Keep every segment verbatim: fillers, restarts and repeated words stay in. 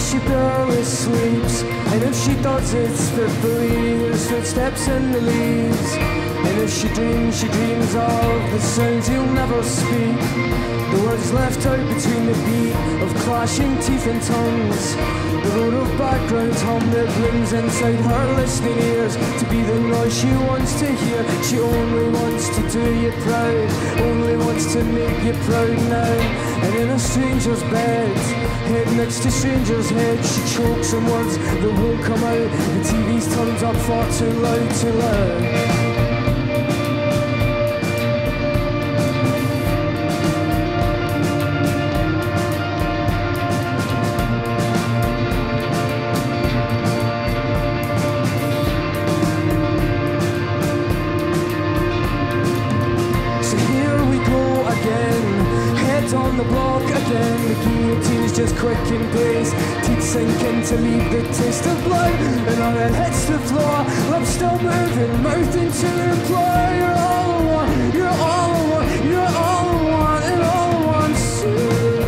she barely sleeps, and if she does it's fitfully. There's footsteps in the leaves, and if she dreams, she dreams of the sounds he'll never speak, the words left out between the beat of clashing teeth and tongues, the road of background hum that blooms inside her listening ears, to be the noise she wants to hear. She only wants to do you proud, only wants to make you proud now. And in a stranger's bed, head next to stranger's head, she chokes on words that won't come out. The T V's turned up far too loud, too loud. On the block again, the guillotine's just quick in pace, teeth sinking to leave the taste of blood, and our head hits the floor, lips still moving, mouth into reply. You're all I want, you're all I want, you're all I want, and all I want soon.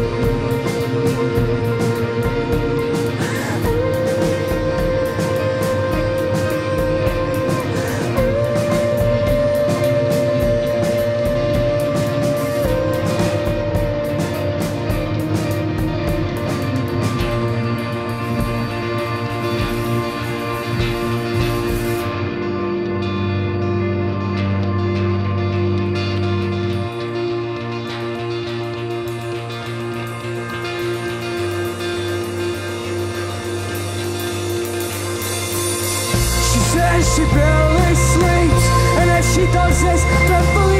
She barely sleeps, and if she does this,